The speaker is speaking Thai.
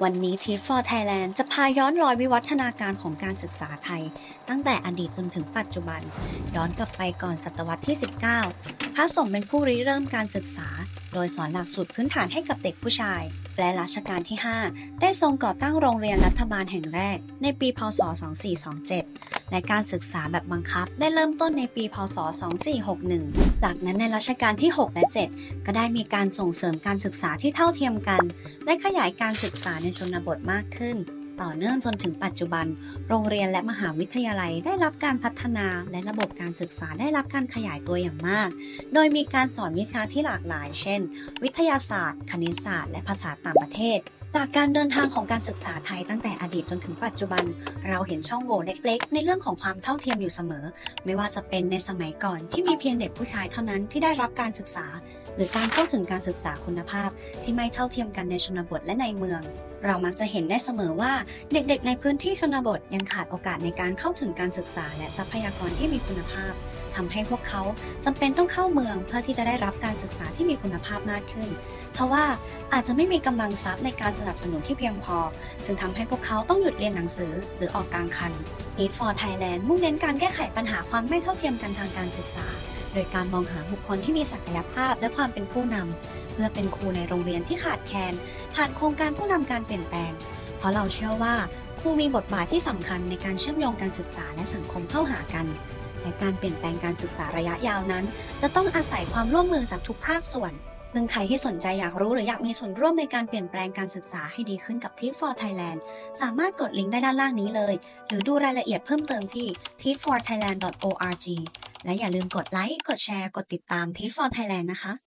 วันนี้ Teach for Thailand จะพาย้อนรอยวิวัฒนาการของการศึกษาไทยตั้งแต่อดีตจนถึงปัจจุบันย้อนกลับไปก่อนศตวรรษที่ 19 พระสงฆ์เป็นผู้ริเริ่มการศึกษาโดยสอนหลักสูตรพื้นฐานให้กับเด็กผู้ชายและรัชกาลที่ 5 ได้ทรงก่อตั้งโรงเรียนรัฐบาลแห่งแรกในปีพ.ศ. 2427 และการศึกษาแบบบังคับได้เริ่มต้นในปีพ.ศ. 2461 จากนั้นในรัชกาลที่ 6 และ 7 ก็ได้มีการส่งเสริมการศึกษาที่เท่าเทียมกันและขยายการศึกษาในชนบทมากขึ้นต่อเนื่องจนถึงปัจจุบันโรงเรียนและมหาวิทยาลัยได้รับการพัฒนาและระบบการศึกษาได้รับการขยายตัวอย่างมากโดยมีการสอนวิชาที่หลากหลายเช่นวิทยาศาสตร์คณิตศาสตร์และภาษาต่างประเทศจากการเดินทางของการศึกษาไทยตั้งแต่อดีตจนถึงปัจจุบันเราเห็นช่องโหว่เล็กๆในเรื่องของความเท่าเทียมอยู่เสมอไม่ว่าจะเป็นในสมัยก่อนที่มีเพียงเด็กผู้ชายเท่านั้นที่ได้รับการศึกษาหรือการเข้าถึงการศึกษาคุณภาพที่ไม่เท่าเทียมกันในชนบทและในเมืองเรามักจะเห็นได้เสมอว่าเด็กๆในพื้นที่ชนบทยังขาดโอกาสในการเข้าถึงการศึกษาและทรัพยากรที่มีคุณภาพทำให้พวกเขาจำเป็นต้องเข้าเมืองเพื่อที่จะได้รับการศึกษาที่มีคุณภาพมากขึ้นทว่าอาจจะไม่มีกำลังทรัพย์ในการสนับสนุนที่เพียงพอจึงทำให้พวกเขาต้องหยุดเรียนหนังสือหรือออกกลางคัน Teach for Thailand มุ่งเน้นการแก้ไขปัญหาความไม่เท่าเทียมกันทางการศึกษาโดยการมองหาบุคคลที่มีศักยภาพและความเป็นผู้นำเพื่อเป็นครูในโรงเรียนที่ขาดแคลนผ่านโครงการผู้นำการเปลี่ยนแปลงเพราะเราเชื่อว่าครูมีบทบาทที่สำคัญในการเชื่อมโยงการศึกษาและสังคมเข้าหากันและการเปลี่ยนแปลงการศึกษาระยะยาวนั้นจะต้องอาศัยความร่วมมือจากทุกภาคส่วนซึ่งใครที่สนใจอยากรู้หรืออยากมีส่วนร่วมในการเปลี่ยนแปลงการศึกษาให้ดีขึ้นกับ Teach for Thailand สามารถกดลิงก์ได้ด้านล่างนี้เลยหรือดูรายละเอียดเพิ่มเติมที่ teachforthailand.org และอย่าลืมกดไลค์กดแชร์กดติดตาม Teach for Thailand นะคะ